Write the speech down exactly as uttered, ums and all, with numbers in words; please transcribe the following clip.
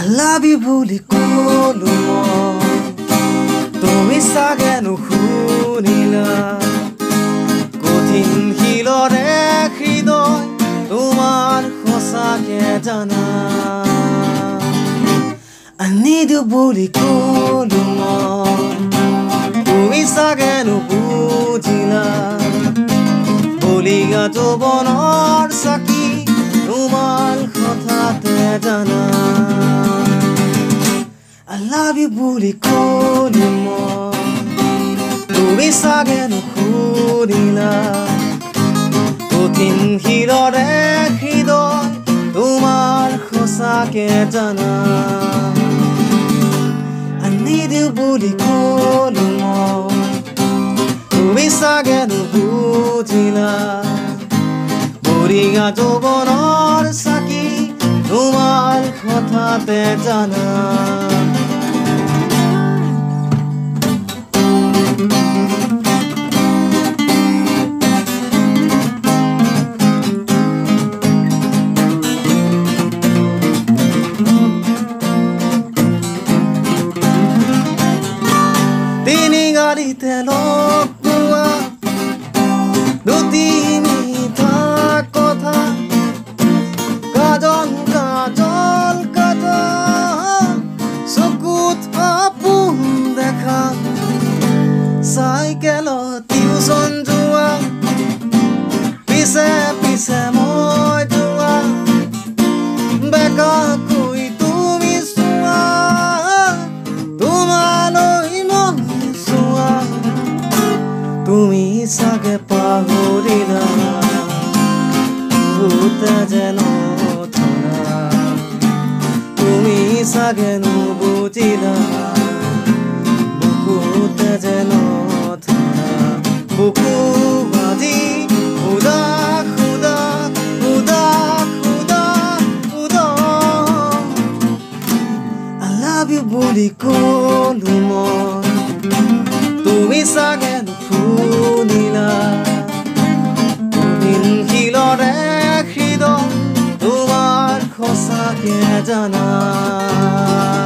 love you বুলি ক'লো মই তুমি চাগে নুশুনিলা কঠিন শিলৰে হৃদয় তোমাৰ সঁচাকে জানা I need you বুলি ক'লো মই তুমি চাগে নুবুজিলা বলিয়া যৌৱনৰ চাকি তোমাৰ কথাতে জানা I love you বুলি ক'লো মই তুমি চাগে নুশুনিলা কঠিন শিলৰে হৃদয় তোমাৰ সঁচাকে জানা I need you বুলি ক'লো মই তুমি চাগে নুবুজিলা বলিয়া যৌৱনৰ চাকি তোমাৰ কথাতে জানা তিনি গাড়িতে লগ পোৱা দুটি মিঠা কথা গাজন গাজল কাটা চকুত আপোন দেখা চাইকেলত টিউচন যোৱা পিছে পিছে মই যোৱা বেকাকৈ তুমি চোৱা তোমালৈ মন চোৱা তুমি চাগে পাহৰিলা ভূতে যেন ধৰা তুমি চাগে নুবুজিলা বুকুতে যেন ধৰা বুকু বাজি খুদা খুদা খুদা খুদা খুদা I love you বুলি ক'লো মই তুমি চাগে নুশুনিলা কঠিন শিলৰে হৃদয় তোমাৰ সঁচাকে জানা